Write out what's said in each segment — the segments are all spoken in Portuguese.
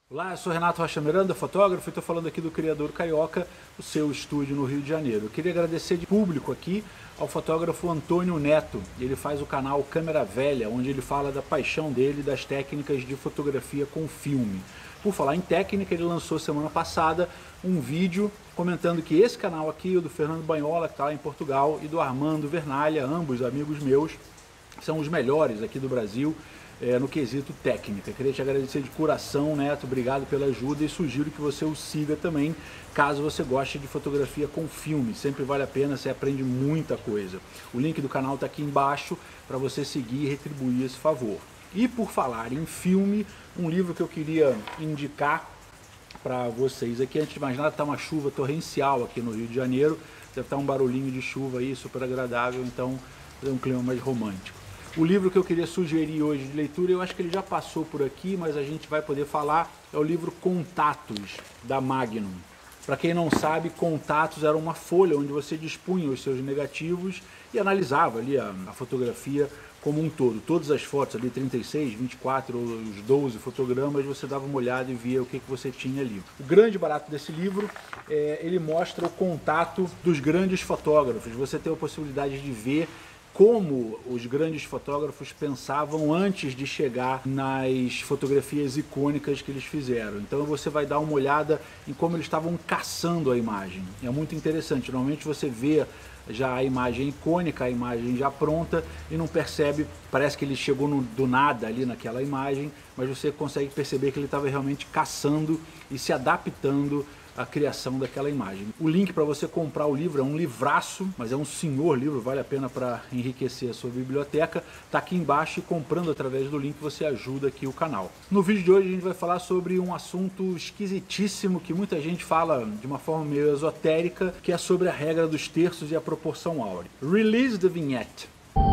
Olá, eu sou Renato Rocha Miranda, fotógrafo, e estou falando aqui do Criador Carioca, o seu estúdio no Rio de Janeiro. Eu queria agradecer de público aqui ao fotógrafo Antônio Neto. Ele faz o canal Câmera Velha, onde ele fala da paixão dele, das técnicas de fotografia com filme. Por falar em técnica, ele lançou semana passada um vídeo comentando que esse canal aqui, o do Fernando Banhola, que está lá em Portugal, e do Armando Vernalha, ambos amigos meus, são os melhores aqui do Brasil, no quesito técnica. Queria te agradecer de coração, Neto, obrigado pela ajuda e sugiro que você o siga também, caso você goste de fotografia com filme. Sempre vale a pena, você aprende muita coisa. O link do canal está aqui embaixo para você seguir e retribuir esse favor. E por falar em filme, um livro que eu queria indicar para vocês aqui, antes de mais nada, está uma chuva torrencial aqui no Rio de Janeiro, deve estar um barulhinho de chuva aí, super agradável, então é um clima mais romântico. O livro que eu queria sugerir hoje de leitura, eu acho que ele já passou por aqui, mas a gente vai poder falar, é o livro Contatos, da Magnum. Para quem não sabe, Contatos era uma folha onde você dispunha os seus negativos e analisava ali a fotografia como um todo. Todas as fotos ali, 36, 24 ou os 12 fotogramas, você dava uma olhada e via o que você tinha ali. O grande barato desse livro, ele mostra o contato dos grandes fotógrafos. Você tem a possibilidade de ver como os grandes fotógrafos pensavam antes de chegar nas fotografias icônicas que eles fizeram. Então você vai dar uma olhada em como eles estavam caçando a imagem. É muito interessante. Normalmente você vê já a imagem icônica, a imagem já pronta e não percebe, parece que ele chegou do nada ali naquela imagem, mas você consegue perceber que ele estava realmente caçando e se adaptando a criação daquela imagem. O link para você comprar o livro é um livraço, mas é um senhor livro, vale a pena para enriquecer a sua biblioteca. Está aqui embaixo e comprando através do link você ajuda aqui o canal. No vídeo de hoje a gente vai falar sobre um assunto esquisitíssimo que muita gente fala de uma forma meio esotérica, que é sobre a regra dos terços e a proporção áurea. Release the vignette.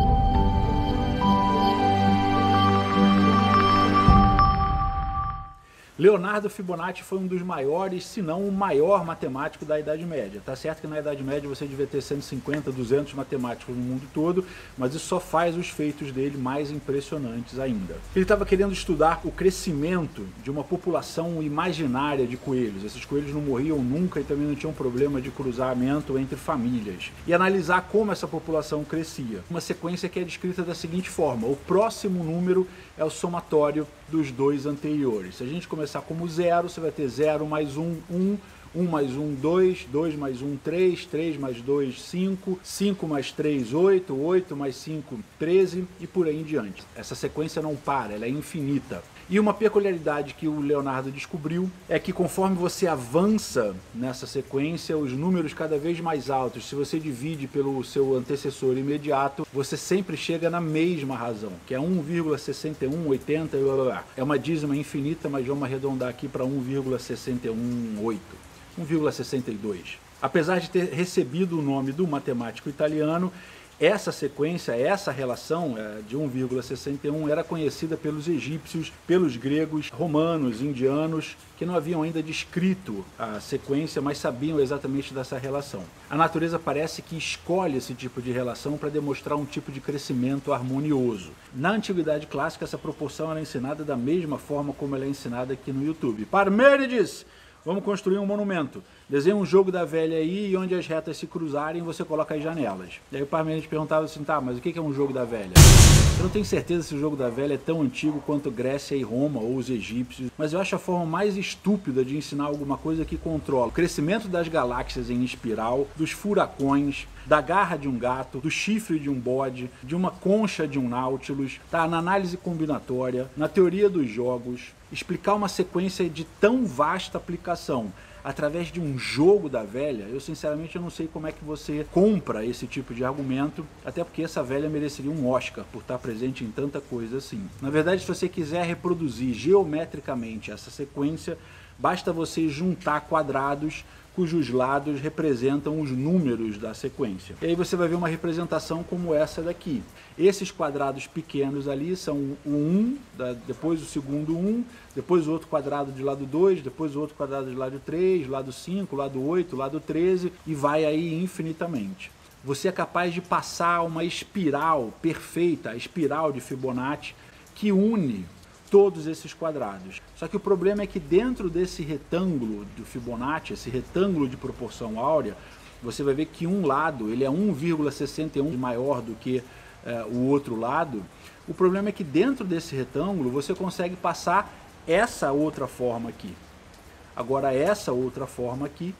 Leonardo Fibonacci foi um dos maiores, se não o maior matemático da Idade Média. Tá certo que na Idade Média você devia ter 150, 200 matemáticos no mundo todo, mas isso só faz os feitos dele mais impressionantes ainda. Ele estava querendo estudar o crescimento de uma população imaginária de coelhos. Esses coelhos não morriam nunca e também não tinham problema de cruzamento entre famílias. E analisar como essa população crescia. Uma sequência que é descrita da seguinte forma: o próximo número é o somatório dos dois anteriores. Se a gente começar como 0, você vai ter 0 mais 1, 1, 1 mais 1, 2, 2 mais 1, 3, 3 mais 2, 5, 5 mais 3, 8, 8 mais 5, 13 e por aí em diante. Essa sequência não para, ela é infinita. E uma peculiaridade que o Leonardo descobriu é que conforme você avança nessa sequência, os números cada vez mais altos, se você divide pelo seu antecessor imediato, você sempre chega na mesma razão, que é 1,6180, blá, blá, blá. É uma dízima infinita, mas vamos arredondar aqui para 1,618, 1,62. Apesar de ter recebido o nome do matemático italiano, essa sequência, essa relação de 1,61 era conhecida pelos egípcios, pelos gregos, romanos, indianos, que não haviam ainda descrito a sequência, mas sabiam exatamente dessa relação. A natureza parece que escolhe esse tipo de relação para demonstrar um tipo de crescimento harmonioso. Na Antiguidade Clássica, essa proporção era ensinada da mesma forma como ela é ensinada aqui no YouTube. Parmênides! Vamos construir um monumento. Desenha um jogo da velha aí e onde as retas se cruzarem você coloca as janelas. E aí o Parmênides perguntava assim, tá, mas o que é um jogo da velha? Eu não tenho certeza se o jogo da velha é tão antigo quanto Grécia e Roma ou os egípcios, mas eu acho a forma mais estúpida de ensinar alguma coisa que controla o crescimento das galáxias em espiral, dos furacões, da garra de um gato, do chifre de um bode, de uma concha de um náutilus, tá? Na análise combinatória, na teoria dos jogos, explicar uma sequência de tão vasta aplicação através de um jogo da velha, eu sinceramente não sei como é que você compra esse tipo de argumento, até porque essa velha mereceria um Oscar por estar presente em tanta coisa assim. Na verdade, se você quiser reproduzir geometricamente essa sequência, basta você juntar quadrados cujos lados representam os números da sequência. E aí você vai ver uma representação como essa daqui. Esses quadrados pequenos ali são o 1, depois o segundo 1, depois o outro quadrado de lado 2, depois o outro quadrado de lado 3, lado 5, lado 8, lado 13 e vai aí infinitamente. Você é capaz de passar uma espiral perfeita, a espiral de Fibonacci, que une todos esses quadrados. Só que o problema é que dentro desse retângulo do Fibonacci, esse retângulo de proporção áurea, você vai ver que um lado ele é 1,61 maior do que o outro lado. O problema é que dentro desse retângulo você consegue passar essa outra forma aqui. Agora essa outra forma aqui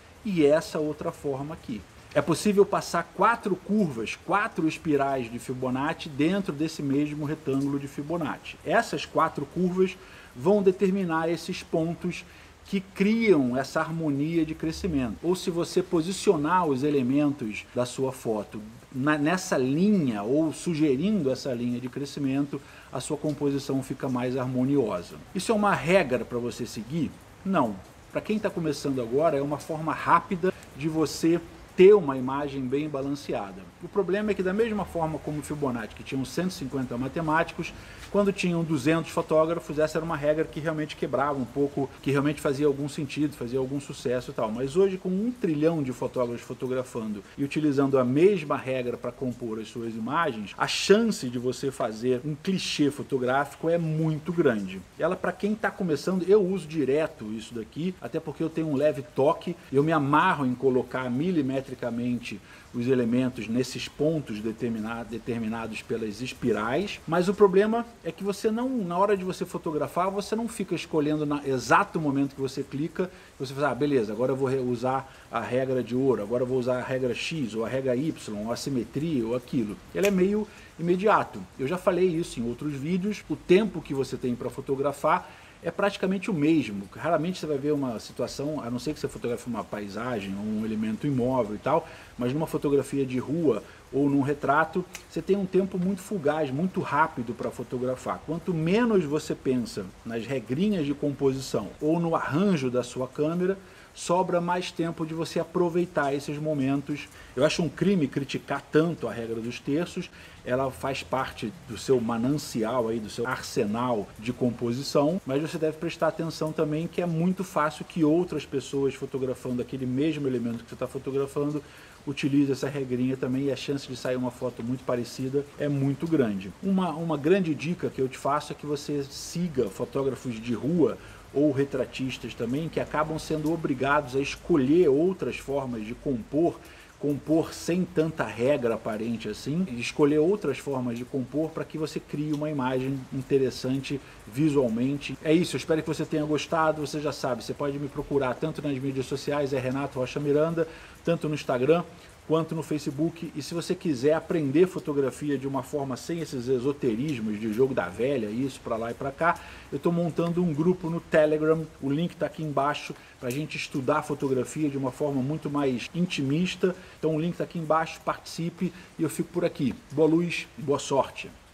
e essa outra forma aqui. É possível passar 4 curvas, 4 espirais de Fibonacci dentro desse mesmo retângulo de Fibonacci. Essas 4 curvas vão determinar esses pontos que criam essa harmonia de crescimento. Ou se você posicionar os elementos da sua foto nessa linha ou sugerindo essa linha de crescimento, a sua composição fica mais harmoniosa. Isso é uma regra para você seguir? Não. Para quem está começando agora, é uma forma rápida de você ter uma imagem bem balanceada. O problema é que da mesma forma como o Fibonacci, que tinham 150 matemáticos, quando tinham 200 fotógrafos, essa era uma regra que realmente quebrava um pouco, que realmente fazia algum sentido, fazia algum sucesso e tal. Mas hoje, com 1 trilhão de fotógrafos fotografando e utilizando a mesma regra para compor as suas imagens, a chance de você fazer um clichê fotográfico é muito grande. Ela, para quem está começando, eu uso direto isso daqui, até porque eu tenho um leve toque, eu me amarro em colocar milimetricamente os elementos nesses pontos determinados pelas espirais, mas o problema é que você não, na hora de você fotografar, você não fica escolhendo no exato momento que você clica, você fala, beleza, agora eu vou usar a regra de ouro, agora eu vou usar a regra X, ou a regra Y, ou a simetria, ou aquilo. Ela é meio imediato. Eu já falei isso em outros vídeos, o tempo que você tem para fotografar é praticamente o mesmo. Raramente você vai ver uma situação, a não ser que você fotografe uma paisagem ou um elemento imóvel e tal, mas numa fotografia de rua ou num retrato, você tem um tempo muito fugaz, muito rápido para fotografar. Quanto menos você pensa nas regrinhas de composição ou no arranjo da sua câmera, sobra mais tempo de você aproveitar esses momentos. Eu acho um crime criticar tanto a regra dos terços, ela faz parte do seu manancial, aí, do seu arsenal de composição, mas você deve prestar atenção também que é muito fácil que outras pessoas fotografando aquele mesmo elemento que você está fotografando utilize essa regrinha também e a chance de sair uma foto muito parecida é muito grande. Uma grande dica que eu te faço é que você siga fotógrafos de rua ou retratistas também, que acabam sendo obrigados a escolher outras formas de compor sem tanta regra aparente assim, e escolher outras formas de compor para que você crie uma imagem interessante visualmente. É isso, eu espero que você tenha gostado. Você já sabe, você pode me procurar tanto nas mídias sociais, é Renato Rocha Miranda, tanto no Instagram quanto no Facebook. E se você quiser aprender fotografia de uma forma sem esses esoterismos de jogo da velha, isso para lá e para cá, eu estou montando um grupo no Telegram, o link está aqui embaixo, para a gente estudar fotografia de uma forma muito mais intimista. Então o link está aqui embaixo, participe e eu fico por aqui. Boa luz e boa sorte!